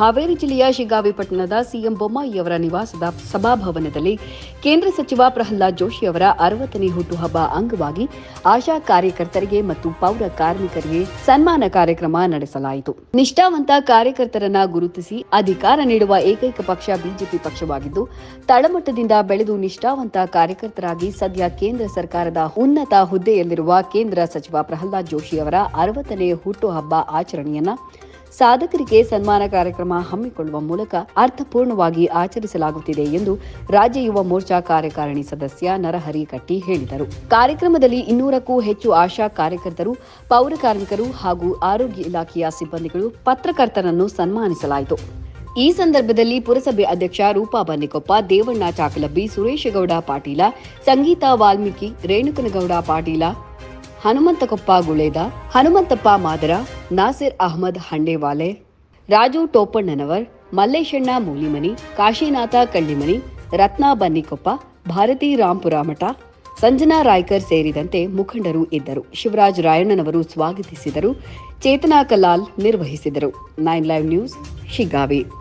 ಹಾವೇರಿ ಜಿಲ್ಲೆಯ ಶಿಗ್ಗಾವಿ ಪಟ್ಟಣದ ಸಿಎಂ ಬೊಮ್ಮಾಯಿಯವರ ನಿವಾಸದ ಸಭಾಭವನದಲ್ಲಿ ಕೇಂದ್ರ ಸಚಿವ ಪ್ರಹ್ಲಾದ್ ಜೋಶಿ ಅವರ 60ನೇ ಹುಟ್ಟುಹಬ್ಬ ಅಂಗವಾಗಿ ಆಶಾ ಕಾರ್ಯಕರ್ತರಿಗೆ ಮತ್ತು ಪೌರ ಕಾರ್ಮಿಕರಿಗೆ ಸನ್ಮಾನ ಕಾರ್ಯಕ್ರಮ ನಡೆಸಲಾಯಿತು. ನಿಷ್ಠಾವಂತ ಕಾರ್ಯಕರ್ತರನ್ನ ಗುರುತಿಸಿ ಅಧಿಕಾರ ನೀಡುವ ಏಕೈಕ ಪಕ್ಷ ಬಿಜೆಪಿ ಪಕ್ಷವಾಗಿದ್ದು, ತಳಮಟ್ಟದಿಂದ ಬೆಳೆದು ನಿಷ್ಠಾವಂತ ಕಾರ್ಯಕರ್ತರಾಗಿ ಸದ್ಯ ಕೇಂದ್ರ ಸರ್ಕಾರದ ಉನ್ನತ ಹುದ್ದೆಯಲ್ಲಿರುವ ಕೇಂದ್ರ ಸಚಿವ ಪ್ರಹ್ಲಾದ್ ಜೋಶಿ ಅವರ 60ನೇ ಹುಟ್ಟುಹಬ್ಬ ಆಚರಣೆಯನ್ನ ಸಾಧಕರಿಗೆ ಸನ್ಮಾನ ಕಾರ್ಯಕ್ರಮ ಹಮ್ಮಿಕೊಳ್ಳುವ ಮೂಲಕ ಅರ್ಥಪೂರ್ಣವಾಗಿ ಆಚರಿಸಲಾಗುತ್ತಿದೆ ಎಂದು ರಾಜ್ಯ ಯುವ ಮೋರ್ಚಾ ಕಾರ್ಯಕಾರಿಣಿ ಸದಸ್ಯ ನರಹರಿ ಕಟ್ಟಿ ಹೇಳಿದರು. ಕಾರ್ಯಕ್ರಮದಲ್ಲಿ 200ಕ್ಕೂ ಹೆಚ್ಚು ಆಶಾ ಕಾರ್ಯಕರ್ತರು, ಪೌರ ಕಾರ್ಮಿಕರು ಹಾಗೂ ಆರೋಗ್ಯ ಇಲಾಖೆಯ ಸಿಬ್ಬಂದಿಗಳು, ಪತ್ರಕರ್ತರನ್ನು ಸನ್ಮಾನಿಸಲಾಯಿತು. ಈ ಸಂದರ್ಭದಲ್ಲಿ ಪುರಸಭೆ ಅಧ್ಯಕ್ಷ ರೂಪಾ ಬನ್ನಿಕೊಪ್ಪ, ದೇವಣ್ಣ ಚಾಕಲಬ್ಬಿ, ಸುರೇಶಗೌಡ ಪಾಟೀಲ, ಸಂಗೀತಾ ವಾಲ್ಮೀಕಿ, ರೇಣುಕನಗೌಡ ಪಾಟೀಲ, ಹನುಮಂತಕೊಪ್ಪ ಗುಳೇದ, ಹನುಮಂತಪ್ಪ ಮಾದರ, ನಾಸಿರ್ ಅಹಮದ್ ಹಂಡೇವಾಲೆ, ರಾಜು ಟೋಪಣ್ಣನವರ್, ಮಲ್ಲೇಶಣ್ಣ ಮೂಲಿಮನಿ, ಕಾಶಿನಾಥ ಕಳ್ಳಿಮನಿ, ರತ್ನಾ ಬನ್ನಿಕೊಪ್ಪ, ಭಾರತಿ ರಾಂಪುರ ಮಠ, ಸಂಜನಾ ರಾಯ್ಕರ್ ಸೇರಿದಂತೆ ಮುಖಂಡರು ಇದ್ದರು. ಶಿವರಾಜ್ ರಾಯಣ್ಣನವರು ಸ್ವಾಗತಿಸಿದರು. ಚೇತನಾ ಕಲಾಲ್ ನಿರ್ವಹಿಸಿದರು. 9 ಲೈವ್ ನ್ಯೂಸ್, ಶಿಗ್ಗಾವಿ.